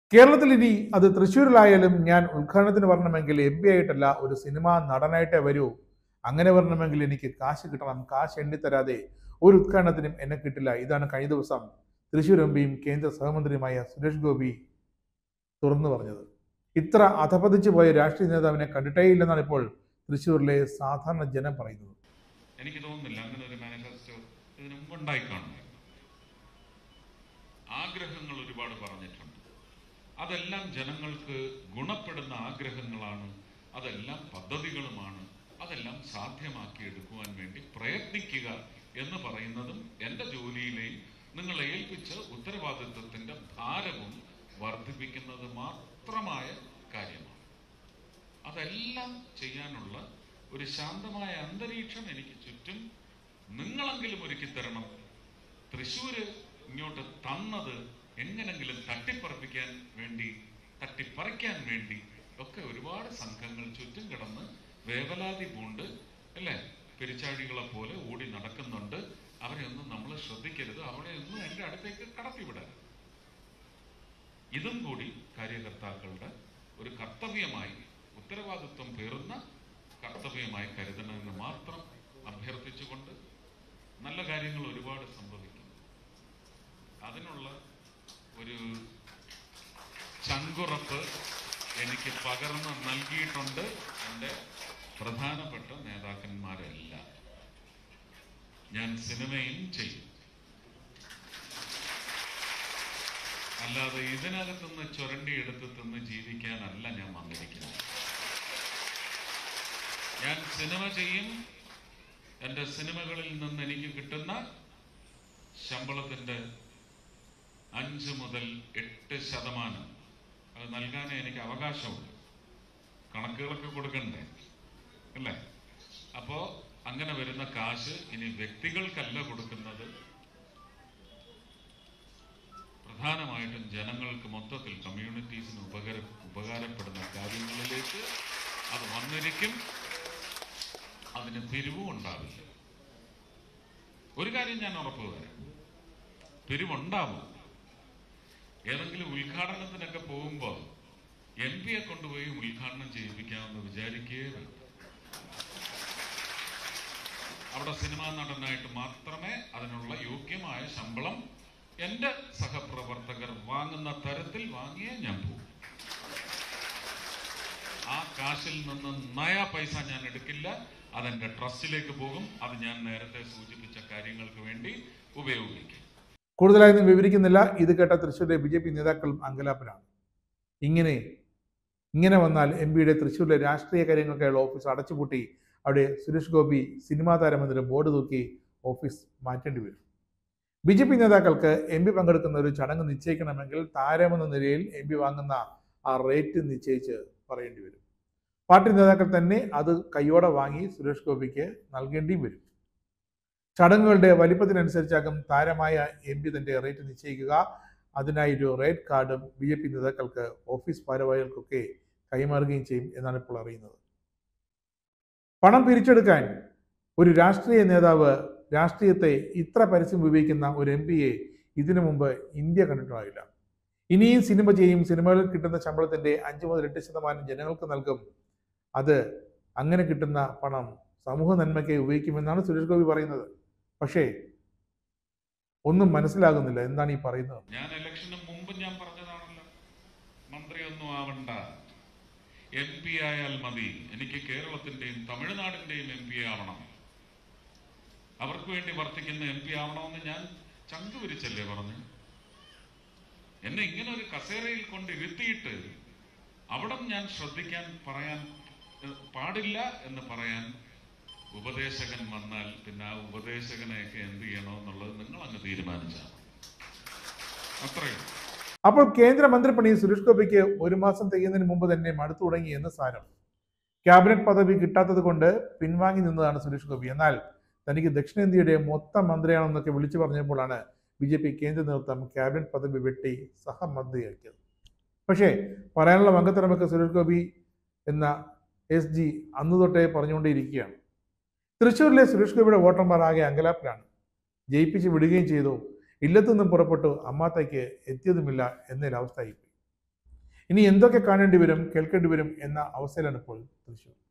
കേരളത്തിൽ ഇനി അത് തൃശ്ശൂരിലായാലും ഞാൻ ഉദ്ഘാടനത്തിന് വരണമെങ്കിൽ MP ആയിട്ടല്ല, ഒരു സിനിമാ നടനായിട്ടേ വരൂ. അങ്ങനെ വരണമെങ്കിൽ എനിക്ക് കാശ് കിട്ടണം. കാശ് എണ്ണിത്തരാതെ ഒരു ഉദ്ഘാടനത്തിനും എന്നെ കിട്ടില്ല. ഇതാണ് കഴിഞ്ഞ ദിവസം തൃശ്ശൂർ MPയും കേന്ദ്ര സഹമന്ത്രിയുമായ സുരേഷ് ഗോപി തുറന്നു പറഞ്ഞത്. ഇത്ര അധപതിച്ചു പോയ രാഷ്ട്രീയ നേതാവിനെ കണ്ടിട്ടേ ഇല്ലെന്നാണ് ഇപ്പോൾ തൃശ്ശൂരിലെ സാധാരണ ജനം പറയുന്നത്. എനിക്ക് തോന്നുന്നില്ല അങ്ങനെ ഒരു മാനിഫെസ്റ്റോ ഇതിനു മുമ്പ് ഉണ്ടായിക്കാണുന്നു. ആഗ്രഹങ്ങൾ ഒരുപാട് പറഞ്ഞിട്ടുണ്ട്. അതെല്ലാം ജനങ്ങൾക്ക് ഗുണപ്പെടുന്ന ആഗ്രഹങ്ങളാണ്, അതെല്ലാം പദ്ധതികളുമാണ്, അതെല്ലാം സാധ്യമാക്കിയെടുക്കുവാൻ വേണ്ടി പ്രയത്നിക്കുക എന്ന് പറയുന്നതും എൻ്റെ ജോലിയിലെയും നിങ്ങളെ ഏൽപ്പിച്ച ഉത്തരവാദിത്വത്തിൻ്റെ ഭാരവും വർദ്ധിപ്പിക്കുന്നത് മാത്രമായ കാര്യമാണ്. അതെല്ലാം ചെയ്യാനുള്ള ഒരു ശാന്തമായ അന്തരീക്ഷം എനിക്ക് ചുറ്റും നിങ്ങളെങ്കിലും ഒരുക്കി തരണം. തൃശ്ശൂര് ഇങ്ങോട്ട് തന്നത് എങ്ങനെങ്കിലും തട്ടിപ്പറിക്കാൻ വേണ്ടി ഒക്കെ ഒരുപാട് സംഘങ്ങൾ ചുറ്റും കിടന്ന് വേവലാതി പൂണ്ട് അല്ലേ, പെരിച്ചാഴികളെ പോലെ ഓടി നടക്കുന്നുണ്ട്. അവരെയൊന്നും നമ്മൾ ശ്രദ്ധിക്കരുത്, അവരെയൊന്നും എൻ്റെ അടുത്തേക്ക് കടത്തിവിടാൻ. ഇതും കൂടി കാര്യകർത്താക്കളുടെ ഒരു കർത്തവ്യമായി, ഉത്തരവാദിത്വം പേറുന്ന കർത്തവ്യമായി കരുതണമെന്ന് മാത്രം അഭ്യർത്ഥിച്ചുകൊണ്ട്, നല്ല കാര്യങ്ങൾ ഒരുപാട് സംഭവിക്കും. അതിനുള്ള ഒരു ചങ്കുറപ്പ് എനിക്ക് പകർന്ന് നൽകിയിട്ടുണ്ട് എൻ്റെ പ്രധാനപ്പെട്ട നേതാക്കന്മാരെല്ലാം. ഞാൻ സിനിമയും ചെയ്യും, അല്ലാതെ ഇതിനകത്തുനിന്ന് ചുരണ്ടിയെടുത്ത് തിന്ന് ജീവിക്കാനല്ല ഞാൻ വന്നിരിക്കുന്നത്. ഞാൻ സിനിമ ചെയ്യും. എൻ്റെ സിനിമകളിൽ നിന്ന് എനിക്ക് കിട്ടുന്ന ശമ്പളത്തിൻ്റെ 5 മുതൽ 8% അത് നൽകാനേ എനിക്ക് അവകാശമുള്ളൂ. കണക്കുകളൊക്കെ കൊടുക്കണ്ടേ അല്ലേ? അപ്പോൾ അങ്ങനെ വരുന്ന കാശ് ഇനി വ്യക്തികൾക്കല്ല കൊടുക്കുന്നത്, പ്രധാനമായിട്ടും ജനങ്ങൾക്ക് മൊത്തത്തിൽ, കമ്മ്യൂണിറ്റീസിന് ഉപകാരപ്പെടുന്ന കാര്യങ്ങളിലേക്ക് അത് വന്നിരിക്കും. അതിന് പിരിവും ഉണ്ടാവില്ല. ഒരു കാര്യം ഞാൻ ഉറപ്പ് തരാം, പിരിവുണ്ടാവും. ഏതെങ്കിലും ഉദ്ഘാടനത്തിനൊക്കെ പോകുമ്പോൾ MP കൊണ്ടുപോയി ഉദ്ഘാടനം ചെയ്യിപ്പിക്കാമെന്ന് വിചാരിക്കുകയേ വേണ്ട. അവിടെ സിനിമാ നടനായിട്ട് മാത്രമേ അതിനുള്ള യോഗ്യമായ ശമ്പളം എൻ്റെ സഹപ്രവർത്തകർ വാങ്ങുന്ന തരത്തിൽ വാങ്ങിയേ ഞാൻ പോകും. ആ കാശിൽ നിന്ന് നയാ പൈസ ഞാൻ എടുക്കില്ല. അതെൻ്റെ ട്രസ്റ്റിലേക്ക് പോകും. അത് ഞാൻ നേരത്തെ സൂചിപ്പിച്ച കാര്യങ്ങൾക്ക് വേണ്ടി ഉപയോഗിക്കും. കൂടുതലായൊന്നും വിവരിക്കുന്നില്ല. ഇത് കേട്ട തൃശ്ശൂരിലെ BJP നേതാക്കളും അങ്കലാപ്പിലാണ്. ഇങ്ങനെ വന്നാൽ MPയുടെ തൃശ്ശൂരിലെ രാഷ്ട്രീയ കാര്യങ്ങൾക്കായുള്ള ഓഫീസ് അടച്ചുപൂട്ടി അവിടെ സുരേഷ് ഗോപി സിനിമാ താരമെന്നൊരു ബോർഡ് തൂക്കി ഓഫീസ് മാറ്റേണ്ടി വരും. BJP നേതാക്കൾക്ക് MP പങ്കെടുക്കുന്ന ഒരു ചടങ്ങ് നിശ്ചയിക്കണമെങ്കിൽ താരമെന്ന നിലയിൽ MP വാങ്ങുന്ന ആ റേറ്റ് നിശ്ചയിച്ച് പറയേണ്ടി വരും. പാർട്ടി നേതാക്കൾ തന്നെ അത് കൈയോടെ വാങ്ങി സുരേഷ് ഗോപിക്ക് നൽകേണ്ടിയും വരും. ചടങ്ങുകളുടെ വലിപ്പത്തിനനുസരിച്ചാകും താരമായ MP തന്റെ റേറ്റ് നിശ്ചയിക്കുക. അതിനായി ഒരു റേറ്റ് കാർഡും BJP നേതാക്കൾക്ക്, ഓഫീസ് ഭാരവാഹികൾക്കൊക്കെ കൈമാറുകയും ചെയ്യും എന്നാണ് ഇപ്പോൾ അറിയുന്നത്. പണം പിരിച്ചെടുക്കാൻ ഒരു രാഷ്ട്രീയ നേതാവ് രാഷ്ട്രീയത്തെ ഇത്ര പരസ്യം ഉപയോഗിക്കുന്ന ഒരു MPയെ ഇതിനു മുമ്പ് ഇന്ത്യ കണ്ടിട്ടുണ്ടാവില്ല. ഇനിയും സിനിമ ചെയ്യും, സിനിമകളിൽ കിട്ടുന്ന ശമ്പളത്തിന്റെ 5 മുതൽ 8% ജനങ്ങൾക്ക് നൽകും. അത് അങ്ങനെ കിട്ടുന്ന പണം സമൂഹ നന്മയ്ക്ക് ഉപയോഗിക്കുമെന്നാണ് സുരേഷ് ഗോപി പറയുന്നത്. പക്ഷേ ഒന്നും മനസ്സിലാകുന്നില്ല എന്താണ് ഈ പറയുന്നത്. ഞാൻ ഇലക്ഷന് മുമ്പ് ഞാൻ പറഞ്ഞതാണല്ലോ, മന്ത്രിയൊന്നും ആവണ്ട, MP ആയാൽ മതി. എനിക്ക് കേരളത്തിന്റെയും തമിഴ്നാടിന്റെയും MP ആവണം, അവർക്ക് വേണ്ടി വർത്തിക്കുന്ന MP ആവണമെന്ന് ഞാൻ ചങ്ക് വിരിച്ചല്ലേ പറഞ്ഞു. എന്നെ ഇങ്ങനെ ഒരു കസേരയിൽ കൊണ്ടിരുത്തിയിട്ട് അവിടെ ഞാൻ ശ്രദ്ധിക്കാൻ പറയാൻ പാടില്ല എന്ന് പറയാൻ ഉപദേശകൻ വന്നാൽ പിന്നെ ആ ഉപദേശകനെയൊക്കെ എന്ത് ചെയ്യണമെന്നുള്ളത് നിങ്ങൾ അങ്ങ് തീരുമാനിച്ചാൽ അത്രയും. അപ്പോൾ കേന്ദ്രമന്ത്രിപ്പണി സുരേഷ് ഗോപിക്ക് 1 മാസം തികയുന്നതിന് മുമ്പ് തന്നെ മടുത്തു തുടങ്ങി എന്ന് സാരം. ക്യാബിനറ്റ് പദവി കിട്ടാത്തത് കൊണ്ട് പിൻവാങ്ങി നിന്നതാണ് സുരേഷ് ഗോപി. എന്നാൽ തനിക്ക് ദക്ഷിണേന്ത്യയുടെ മൊത്തം മന്ത്രിയാണെന്നൊക്കെ വിളിച്ചു പറഞ്ഞപ്പോഴാണ് BJP കേന്ദ്ര നേതൃത്വം ക്യാബിനറ്റ് പദവി വെട്ടി സഹമന്ത്രിയാക്കിയത്. പക്ഷേ പറയാനുള്ള മംഗത്തരമൊക്കെ സുരേഷ് ഗോപി എന്ന SG അന്ന് തൊട്ടേ പറഞ്ഞുകൊണ്ടേയിരിക്കുകയാണ്. തൃശ്ശൂരിലെ സുരേഷ് ഗോപിയുടെ വോട്ടർമാർ ആകെ അങ്കലാപ്പിലാണ്. ജയിപ്പിച്ച് വിടുകയും ചെയ്തു. ഇല്ലത്തുനിന്നും പുറപ്പെട്ടു അമ്മാത്തേക്ക് എത്തിയതുമില്ല എന്നൊരവസ്ഥയായി. ഇനി എന്തൊക്കെ കാണേണ്ടി വരും, കേൾക്കേണ്ടി വരും എന്ന അവസ്ഥയിലാണ് ഇപ്പോൾ തൃശ്ശൂർ.